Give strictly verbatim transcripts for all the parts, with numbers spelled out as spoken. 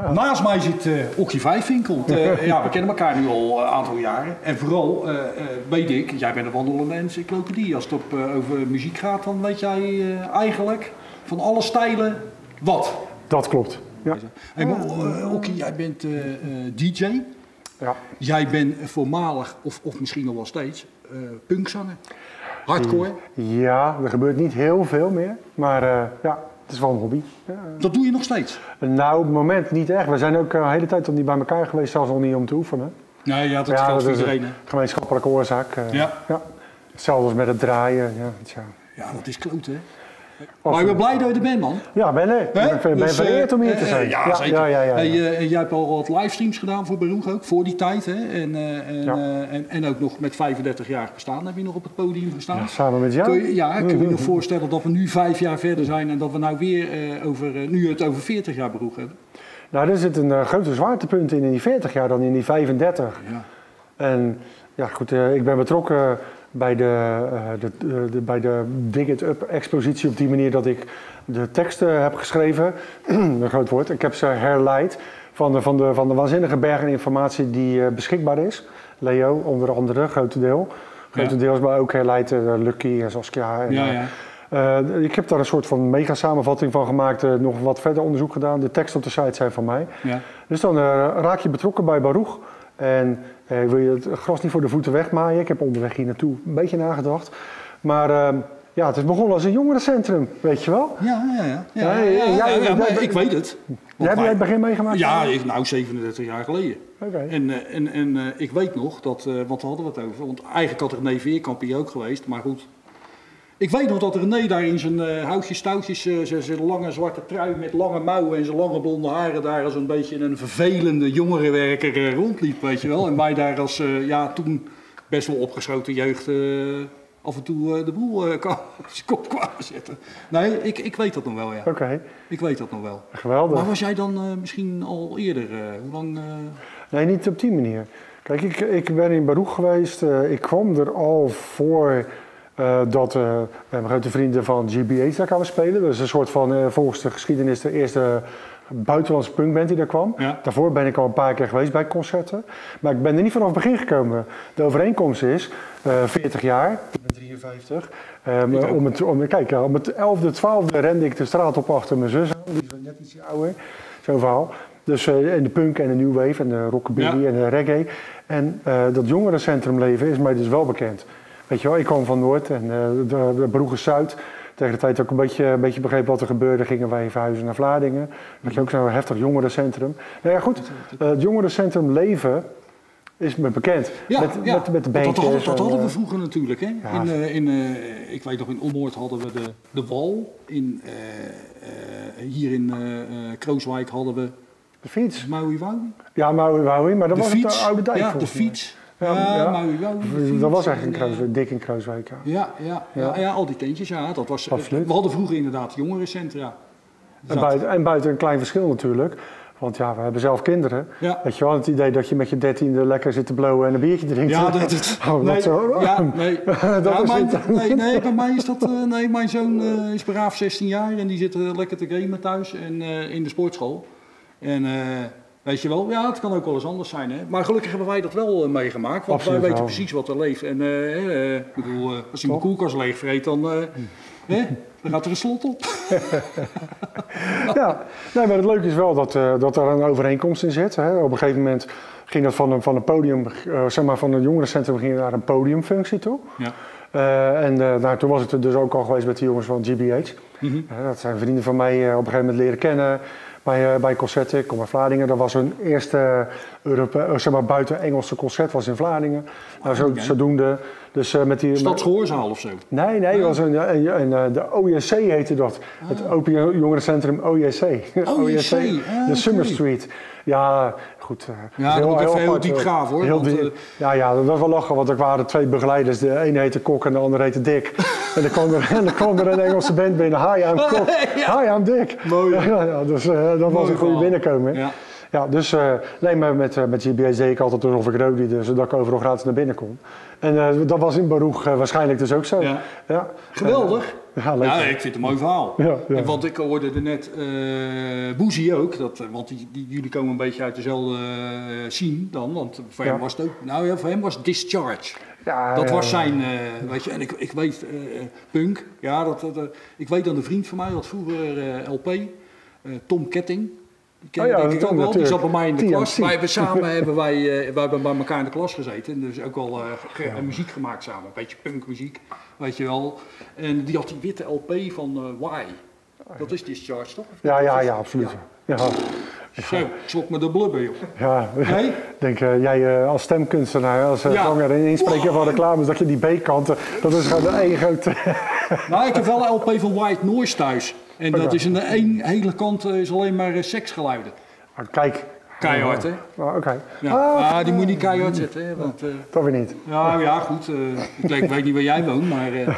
Ja. Naast mij zit uh, Okkie Vijfwinkel. Uh, ja, we kennen elkaar nu al een aantal jaren. En vooral uh, uh, weet ik, jij bent een wandelende encyclopedie. Als het op, uh, over muziek gaat, dan weet jij uh, eigenlijk van alle stijlen wat. Dat klopt. Ja. Hey, maar, uh, Okkie, jij bent uh, uh, D J. Ja. Jij bent voormalig, of, of misschien nog wel steeds, uh, punkzanger. Hardcore. Ja, er gebeurt niet heel veel meer. Maar uh, ja, het is wel een hobby. Ja. Dat doe je nog steeds? Nou, op het moment niet echt. We zijn ook uh, de hele tijd niet bij elkaar geweest, zelfs nog niet om te oefenen. Nee, ja, dat ja, geldt voor dat iedereen. Is een gemeenschappelijke oorzaak. Uh, ja. ja. Hetzelfde als met het draaien. Ja, tja. Ja, dat is kloot, hè? Maar ik ben blij dat je er bent, man. Ja, ben ik. He? Ik ben dus, vereerd om hier uh, te zijn. Uh, ja, zeker. Ja, ja, ja, ja. Hey, uh, jij hebt al wat livestreams gedaan voor Baruch ook, voor die tijd. Hè? En, uh, en, ja. uh, en, en ook nog met vijfendertig jaar bestaan heb je nog op het podium gestaan. Ja, samen met jou. Kun je, ja, kun je je nog voorstellen dat we nu vijf jaar verder zijn en dat we nou weer uh, over, uh, nu het over veertig jaar Baruch hebben? Nou, er zit een uh, grote zwaartepunt in in die veertig jaar dan in die vijfendertig. Ja. En ja, goed, uh, ik ben betrokken bij de, uh, de, uh, de, bij de Dig It Up expositie op die manier dat ik de teksten heb geschreven. Een groot woord. Ik heb ze herleid van de, van de, van de waanzinnige bergen informatie die uh, beschikbaar is. Leo, onder andere, grote deel. Grotendeels, ja. Maar ook herleid uh, Lucky en Saskia. En, ja, ja. Uh, ik heb daar een soort van mega samenvatting van gemaakt, uh, nog wat verder onderzoek gedaan. De teksten op de site zijn van mij. Ja. Dus dan uh, raak je betrokken bij Baruch. En uh, wil je het gras niet voor de voeten wegmaaien. Ik heb onderweg hier naartoe een beetje nagedacht. Maar uh, ja, het is begonnen als een jongerencentrum, weet je wel? Ja, ja, ja. ja, ja, ja, ja, ja, ja maar ik weet het. Jij hebt het begin meegemaakt? Ja, ik, nou zevenendertig jaar geleden. Okay. En, uh, en, en uh, ik weet nog, dat, uh, want we hadden we het over. Want eigenlijk had er René Veerkamp hier ook geweest, maar goed. Ik weet nog dat René daar in zijn uh, houtjes touwtjes, uh, zijn lange zwarte trui met lange mouwen en zijn lange blonde haren daar als een beetje een vervelende jongerenwerker uh, rondliep, weet je wel. En mij daar als, uh, ja, toen best wel opgeschoten jeugd uh, af en toe uh, de boel uh, kwam, kop kwamen zetten. Nee, ik, ik weet dat nog wel, ja. Oké. Okay. Ik weet dat nog wel. Geweldig. Maar was jij dan uh, misschien al eerder? Uh, hoe lang? Uh... Nee, niet op die manier. Kijk, ik, ik ben in Baruch geweest. Uh, ik kwam er al voor... Uh, dat uh, mijn grote vrienden van G B H daar kwamen spelen. Dat is een soort van, uh, volgens de geschiedenis, de eerste buitenlandse punkband die daar kwam. Ja. Daarvoor ben ik al een paar keer geweest bij concerten. Maar ik ben er niet vanaf het begin gekomen. De overeenkomst is uh, veertig jaar, ik ben drieënvijftig. Um, om het, om, kijk, om het elfde, twaalfde rende ik de straat op achter mijn zus. Die is net iets ouder. Zo'n verhaal. Dus uh, in de punk en de new wave en de rockabilly ja. en de reggae. En uh, dat jongerencentrumleven is mij dus wel bekend. Weet je wel, ik kwam van Noord en uh, de, de Baruch Zuid. Tegen de tijd ook een beetje, een beetje begreep wat er gebeurde, gingen wij verhuizen naar Vlaardingen. Dat je ook zo'n heftig jongerencentrum. Nou ja, goed, uh, het jongerencentrum leven is me bekend. Ja, met, ja. met, met de bandjes. Dat, dat, dat hadden we vroeger natuurlijk. Hè? Ja. In, uh, in, uh, ik weet nog, in Ommoord hadden we de, de Wal. In, uh, uh, hier in uh, uh, Krooswijk hadden we... De fiets. Maui Waui. Ja, Maui Waui, maar dat de was fiets. het de oude dijk. Ja, de fiets. Ja, ja, ja. Maui Waui. Dat was eigenlijk een Krooswijk, dik in Krooswijk. Ja. Ja, ja, ja. Ja, ja, al die tentjes, ja. Dat was, Absoluut. We hadden vroeger inderdaad jongerencentra. En buiten, en buiten een klein verschil natuurlijk. Want ja, we hebben zelf kinderen. Ja. Weet je wel, het idee dat je met je dertiende lekker zit te blowen en een biertje drinkt. Ja, dat is... Oh, nee, zo. Ja, nee. dat ja, is mijn, het. nee, nee, bij mij is dat... Uh, nee, mijn zoon uh, is braaf zestien jaar en die zit uh, lekker te gamen thuis en uh, in de sportschool. En... Uh, weet je wel, ja, het kan ook wel eens anders zijn, hè. Maar gelukkig hebben wij dat wel uh, meegemaakt, want Absoluut wij weten wel. precies wat er leeft. En uh, uh, ik bedoel, uh, als hij mijn koelkast leegvreet, dan, uh, hè, dan gaat er een slot op. Ja, nee, maar het leuke is wel dat, uh, dat er een overeenkomst in zit. Hè. Op een gegeven moment ging dat van een, van een podium, uh, zeg maar van een jongerencentrum ging naar een podiumfunctie toe. Ja. Uh, en uh, nou, toen was ik er dus ook al geweest met de jongens van G B H. Mm-hmm. Uh, dat zijn vrienden van mij uh, op een gegeven moment leren kennen. Bij, uh, bij concerten, ik kom uit Vlaardingen, dat was hun eerste Europe, uh, zeg maar buiten Engelse concert was in Vlaardingen. Nou, zo, okay. Zodoende. Dus, uh, met die, Stadsgehoorzaal of zo? Nee, nee, ja. was een, een, een, een, de O J C heette dat. Ah. Het Open Jongerencentrum O J C. O J C, ah, de okay. Summer Street. Ja, goed. Uh, ja, dat moet even heel diep graven hoor. Heel want, diep, uh, ja, ja, dat was wel lachen, want er waren twee begeleiders. De ene heette Kok en de andere heette Dick. En dan kwam er, en dan kwam er een Engelse band binnen. Hi, I'm Kok. Ja. Hi, I'm Dick. Mooi. Ja, ja, dus uh, dat Mooi was een goede binnenkomen. Ja. Ja, dus uh, nee, maar met, uh, met G B A deed ik altijd alsof ik rookde, zodat ik overal gratis naar binnen kon. En uh, dat was in Baruch uh, waarschijnlijk dus ook zo. Ja. Ja. Geweldig. Uh, ja, ja, ik vind het een mooi verhaal. Ja, ja. En want ik hoorde er net uh, Boezie ook, dat, want die, die, jullie komen een beetje uit dezelfde uh, scene dan, want voor ja. hem was het ook, nou ja, voor hem was Discharge. Ja, dat ja, was zijn, uh, ja. weet je, en ik, ik weet, uh, Punk, ja, dat, dat, uh, ik weet dan een vriend van mij, had vroeger uh, L P, uh, Tom Ketting. Die ken je oh ja, denk ik ook wel, die zat bij mij in de klas. Wij hebben samen hebben wij, uh, wij hebben bij elkaar in de klas gezeten. En dus ook wel uh, ge- ja. muziek gemaakt samen. Een beetje punkmuziek, weet je wel. En die had die witte L P van uh, Why. Dat is Discharge, toch? Ja, ja, ja, absoluut. Ja. Ja. Zo, ik schrok me de blubber, joh. Ja, nee? Ik denk uh, jij uh, als stemkunstenaar, als uh, ja. zanger en inspreker van reclames, dat je die B-kanten, dat is gewoon de één grote... Nou, ik heb wel een L P van White Noise thuis. En dat is aan de één hele kant uh, is alleen maar uh, seksgeluiden. Maar kijk. Keihard, hè? Oh, Oké. Okay. Ja. Ah, ah, die moet je niet keihard zetten, hè? Want, uh, dat weer niet. Ja, ja goed. Uh, ik, ik weet niet waar jij woont, maar... Uh...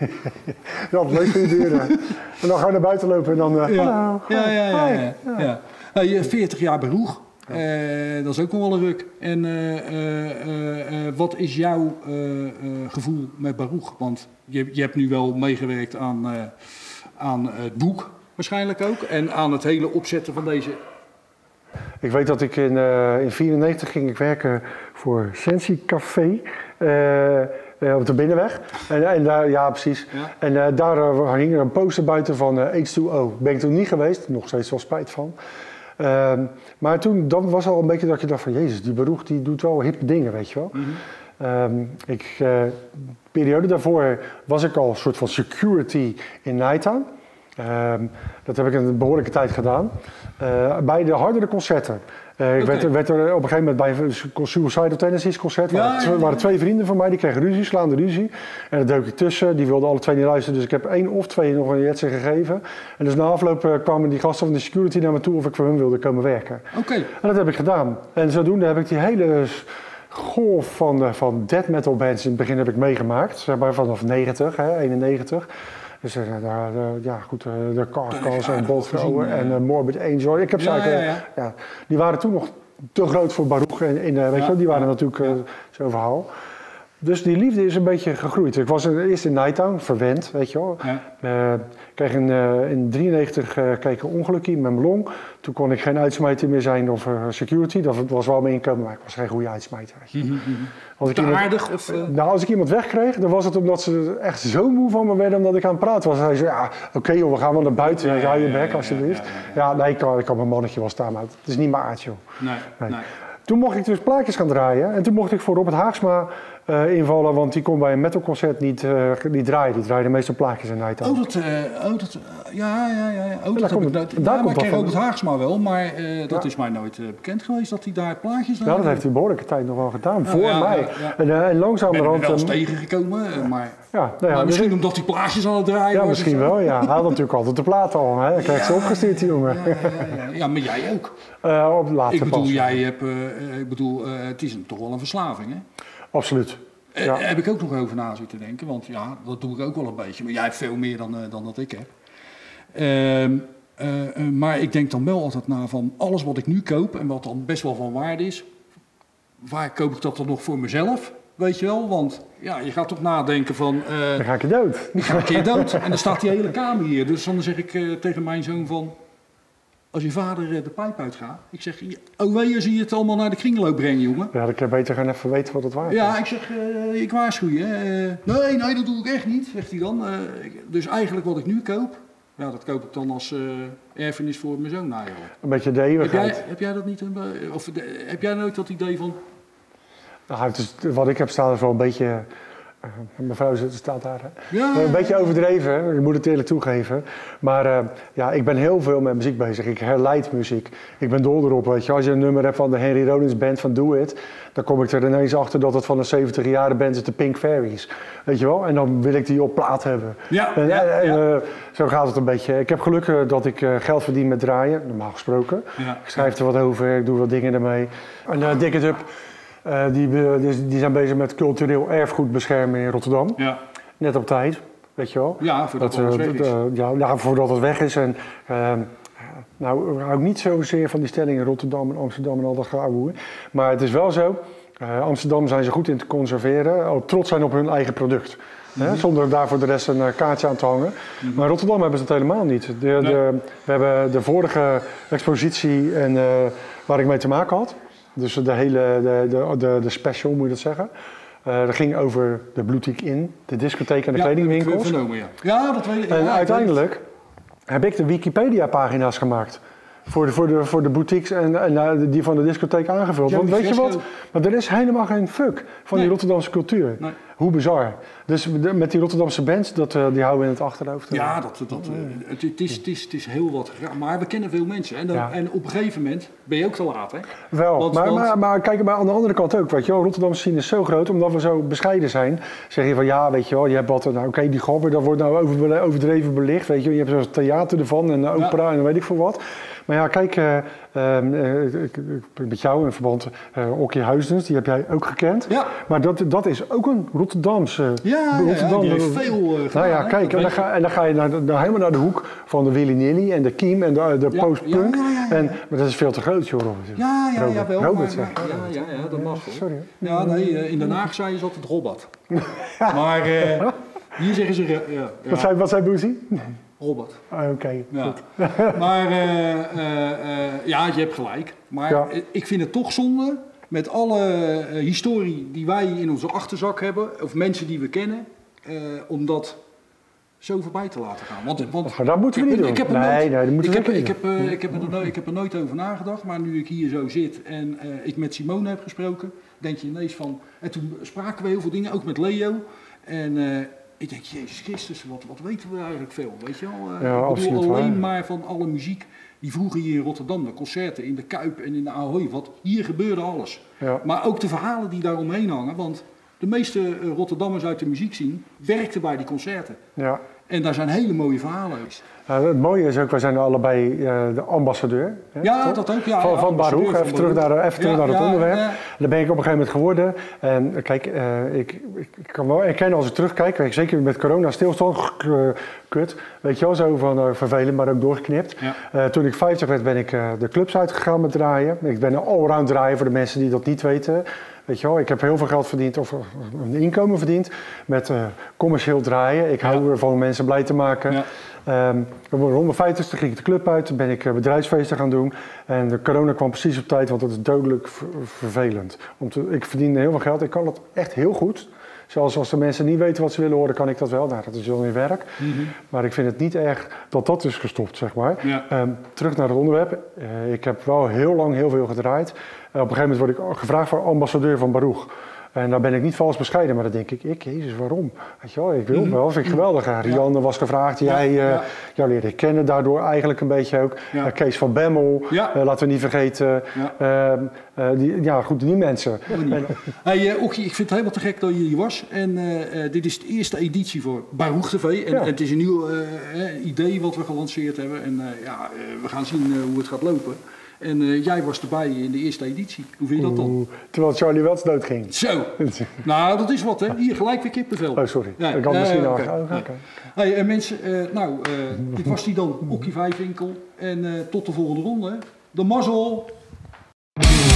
ja, het leuk voor je buren. En dan ga je naar buiten lopen en dan... Uh, ja. Hallo, ja, ja, ja, ja, ja. ja. Hey, veertig jaar Baruch. Ja. Uh, dat is ook nog wel een ruk. En uh, uh, uh, uh, wat is jouw uh, uh, gevoel met Baruch? Want je, je hebt nu wel meegewerkt aan, uh, aan het boek, waarschijnlijk ook. En aan het hele opzetten van deze... Ik weet dat ik in negentien vierennegentig ging ik werken voor Sensi Café uh, uh, op de Binnenweg. En, en daar, ja, precies. Ja. En uh, daar uh, hing er een poster buiten van uh, H twee O. Ben ik toen niet geweest, nog steeds wel spijt van. Uh, maar toen dan was al een beetje dat je dacht van Jezus, die Baruch die doet wel hippe dingen, weet je wel. Mm-hmm. Um, ik, uh, de periode daarvoor was ik al een soort van security in Nighttown. Um, dat heb ik een behoorlijke tijd gedaan. Uh, bij de hardere concerten. Uh, okay. Ik werd, werd er op een gegeven moment bij een Suicidal Tendencies concert. Er ja, waren, ja, ja. waren twee vrienden van mij, die kregen ruzie, slaande ruzie. En daar deuk ik tussen. Die wilden alle twee niet luisteren. Dus ik heb één of twee nog een jetsen gegeven. En dus na afloop uh, kwamen die gasten van de security naar me toe of ik voor hun wilde komen werken. Okay. En dat heb ik gedaan. En zodoende heb ik die hele golf van, uh, van death metal bands in het begin heb ik meegemaakt. Zeg maar vanaf negentig, hè, eenennegentig. Dus uh, daar, uh, ja, goed, uh, de Carcass en Bolt en uh, Morbid Angel. Ik heb ze ja, eigenlijk, ja, ja. Ja, die waren toen nog te groot voor Baruch. In, in, uh, weet ja, je, die waren ja, natuurlijk uh, zo'n verhaal. Dus die liefde is een beetje gegroeid. Ik was eerst in Nighttown, verwend, weet je wel. Ja. Uh, kreeg in negentien uh, drieënnegentig uh, kreeg ik een ongelukje met mijn long. Toen kon ik geen uitsmijter meer zijn of uh, security. Dat was wel mijn inkomen, maar ik was geen goede uitsmijter. Mm-hmm. Was ik iemand, aardig? Of, uh... Nou, als ik iemand wegkreeg, dan was het omdat ze echt zo moe van me werden omdat ik aan het praten was. Hij zei, ja, oké okay, joh, we gaan wel naar buiten. Ja, ja, hou je bek ja, alsjeblieft. Ja, ja, ja. ja, nee, ik kan, ik kan mijn mannetje wel staan, maar het is niet mijn aard, joh. Nee, nee. nee. Toen mocht ik dus plaatjes gaan draaien en toen mocht ik voor Robert Haagsma uh, invallen, want die kon bij een metalconcert niet, uh, niet draaien. Die draaide meestal plaatjes in Nighttown. Oh, dat, uh, oh, dat, uh, ja, ja, ja. ja. Oh, ja, dat komt, ik, dat, daar ja, komt maar ik ken Robert Haagsma wel, maar uh, dat ja. is mij nooit uh, bekend geweest dat hij daar plaatjes draaide. Ja, dat heeft hij een behoorlijke tijd nog wel gedaan, oh, voor ja, mij. Ja, ja. En, uh, en langzamerhand... Ik ben er wel eens tegengekomen, uh, maar, ja, nou ja, maar misschien dus omdat hij plaatjes aan het draaien Ja, was. misschien wel, ja. Hij had natuurlijk altijd de plaat al, hè. Hij krijgt ze opgestuurd, die jongen. Ja, ja, ja, ja. ja, maar jij ook. Uh, op later ik bedoel, pas. jij hebt, uh, ik bedoel, uh, het is een, toch wel een verslaving, hè? Absoluut. Uh, ja. Heb ik ook nog over na zitten denken, want ja, dat doe ik ook wel een beetje. Maar jij hebt veel meer dan, uh, dan dat ik heb. Uh, uh, uh, maar ik denk dan wel altijd na van alles wat ik nu koop en wat dan best wel van waarde is, waar koop ik dat dan nog voor mezelf? Weet je wel, want ja, je gaat toch nadenken van... Uh, dan ga ik je dood. Dan ga ik je dood. En dan staat die hele kamer hier. Dus dan zeg ik uh, tegen mijn zoon van... Als je vader uh, de pijp uitgaat... Ik zeg, oh wee, zie je het allemaal naar de kringloop brengen, jongen. Ja, dan kan je beter gaan even weten wat het waard is. Ja, ik zeg, uh, ik waarschuw je. Uh, nee, nee, dat doe ik echt niet, zegt hij dan. Uh, dus eigenlijk wat ik nu koop... Ja, dat koop ik dan als uh, erfenis voor mijn zoon. Nou, joh. Een beetje de eeuwigheid. Heb jij, heb jij dat niet... Een, of de, heb jij nooit dat idee van... Nou, het is, wat ik heb staan is wel een beetje... Uh, mevrouw staat daar. Hè? Ja, een beetje overdreven, hè? Ik moet het eerlijk toegeven. Maar uh, ja, ik ben heel veel met muziek bezig. Ik herleid muziek. Ik ben dol erop. Weet je. Als je een nummer hebt van de Henry Rollins band van Do It... dan kom ik er ineens achter dat het van een zeventig jaren band is, de Pink Fairies. Weet je wel? En dan wil ik die op plaat hebben. Ja, en, ja, en, ja. Uh, zo gaat het een beetje. Ik heb geluk uh, dat ik uh, geld verdien met draaien, normaal gesproken. Ja. Ik schrijf er wat over, ik doe wat dingen ermee. En uh, Dik It Up... Uh, die, die, die zijn bezig met cultureel erfgoed beschermen in Rotterdam. Ja. Net op tijd, weet je wel. Ja, voordat dat, het uh, weg is. Uh, ja, ja, voordat het weg is. En, uh, Nou, ik hou niet zozeer van die stellingen Rotterdam en Amsterdam en al dat geouwe. Maar het is wel zo, uh, Amsterdam zijn ze goed in te conserveren, ook trots zijn op hun eigen product. Mm-hmm. Hè, zonder daar voor de rest een uh, kaartje aan te hangen. Mm-hmm. Maar Rotterdam hebben ze het helemaal niet. De, nee. de, we hebben de vorige expositie en, uh, waar ik mee te maken had. Dus de hele de, de, de, de special, moet je dat zeggen. Uh, dat ging over de Boutique Inn, de discotheek en de ja, kledingwinkels. Vernomen, ja. ja, dat weet ik. En ja, uiteindelijk heb ik de Wikipedia-pagina's gemaakt. Voor de, voor, de, voor de boutiques en, en die van de discotheek aangevuld. Ja, want weet je wat? Maar er is helemaal geen fuck van nee. die Rotterdamse cultuur. Nee. Hoe bizar. Dus de, met die Rotterdamse bands, dat, uh, die houden we in het achterhoofd. Ja, dat, dat, uh, het, het, is, het, is, het is heel wat. Maar we kennen veel mensen. En, dan, ja. en op een gegeven moment ben je ook te laat, hè? Wel, want, maar, want... maar, maar kijk maar aan de andere kant ook. Weet je wel, Rotterdamse scene is zo groot, omdat we zo bescheiden zijn. Zeg je van, ja, weet je wel, je hebt wat, nou oké, okay, die gobber, dat wordt nou over, overdreven belicht. Weet je, je hebt zo'n theater ervan en uh, opera ja. en dan weet ik veel wat. Maar ja, kijk, uh, uh, ik, ik, met jou in verband, uh, Okkie Huisdens, die heb jij ook gekend. Ja. Maar dat, dat is ook een Rotterdamse... Ja, Rotterdam, ja, die heeft veel uh, gedaan. Nou ja, kijk, en dan, ga, en dan ga je naar, naar, helemaal naar de hoek van de Willy Nilly en de Kiem en de, de ja, post-punk. Ja, ja, ja, ja. En, maar dat is veel te groot, joh. Ja, ja, ja, wel. Robert, maar, maar, ja, ja, ja, dat mag wel. Sorry. Ja, nee, in Den Haag zei je altijd Robert. Maar uh, hier zeggen ze... Ja, ja. Wat zei, wat zei Boezie? Robert. Ah, Oké, okay, ja. goed. Maar uh, uh, uh, ja, je hebt gelijk. Maar ja. ik vind het toch zonde met alle uh, historie die wij in onze achterzak hebben, of mensen die we kennen, uh, om dat zo voorbij te laten gaan. Want, want dat moeten we niet doen. Ik heb er nee, nooit, nee, dat moeten ik we heb, niet ik heb, uh, ik, heb er, ik heb er nooit over nagedacht, maar nu ik hier zo zit en uh, ik met Simone heb gesproken, denk je ineens van... En toen spraken we heel veel dingen, ook met Leo. En... Uh, ik denk, Jezus Christus, wat, wat weten we eigenlijk veel, weet je wel? Uh, ja, ik bedoel alleen waar. maar van alle muziek die vroeger hier in Rotterdam, de concerten in de Kuip en in de Ahoy, wat hier gebeurde alles. Ja. Maar ook de verhalen die daar omheen hangen, want de meeste uh, Rotterdammers uit de muziek zien werkten bij die concerten. Ja. En daar zijn hele mooie verhalen. Ja, het mooie is ook, wij zijn allebei uh, de ambassadeur. Hè, ja, toch? dat ook. Ja, van ja, van Baruch, even van terug naar, even terug ja, naar het ja, onderwerp. Ja. Daar ben ik op een gegeven moment geworden. En kijk, uh, ik, ik, ik kan wel erkennen als ik terugkijk, kijk, zeker met corona stilstand, uh, kut, weet je wel, zo van uh, vervelend, maar ook doorgeknipt. Ja. Uh, toen ik vijftig werd, ben ik uh, de clubs uitgegaan met draaien. Ik ben een allround draaier voor de mensen die dat niet weten. Weet je wel, ik heb heel veel geld verdiend, of een inkomen verdiend met uh, commercieel draaien. Ik hou ja. ervan om mensen blij te maken. Ja. Um, rond mijn vijftigste ging ik de club uit, ben ik uh, bedrijfsfeesten gaan doen. En de corona kwam precies op tijd, want dat is dodelijk ver vervelend. Om te, ik verdiende heel veel geld, ik kan dat echt heel goed. Zelfs als de mensen niet weten wat ze willen horen, kan ik dat wel. Nou, dat is wel in werk. Mm-hmm. Maar ik vind het niet erg dat dat is gestopt, zeg maar. Ja. Um, terug naar het onderwerp. Uh, ik heb wel heel lang heel veel gedraaid. Uh, op een gegeven moment word ik gevraagd voor ambassadeur van Baruch. En daar ben ik niet vals bescheiden, maar dan denk ik, ik, jezus, waarom? Weet je wel, ik wil wel, vind ik geweldig. Ja. Rianne was gevraagd, jij uh, ja. jou leerde ik kennen daardoor eigenlijk een beetje ook. Ja. Uh, Kees van Bemmel, ja. uh, laten we niet vergeten. Ja, uh, uh, die, ja goed, die mensen. En, hey, uh, Okkie, ik vind het helemaal te gek dat je hier was. En uh, uh, dit is de eerste editie voor Baruch T V. En, ja. en het is een nieuw uh, idee wat we gelanceerd hebben. En uh, ja, uh, we gaan zien uh, hoe het gaat lopen. En uh, jij was erbij in de eerste editie. Hoe vind je dat dan? Oeh, terwijl Charlie Welts doodging. Zo. Nou, dat is wat, hè. Hier gelijk weer kippenvel. Oh, sorry. Ja, ik had uh, misschien okay. al... Oh, okay. Hey, uh, mensen, uh, nou, uh, dit was die dan, Okkie Vijfwinkel. En uh, tot de volgende ronde. De mazzel.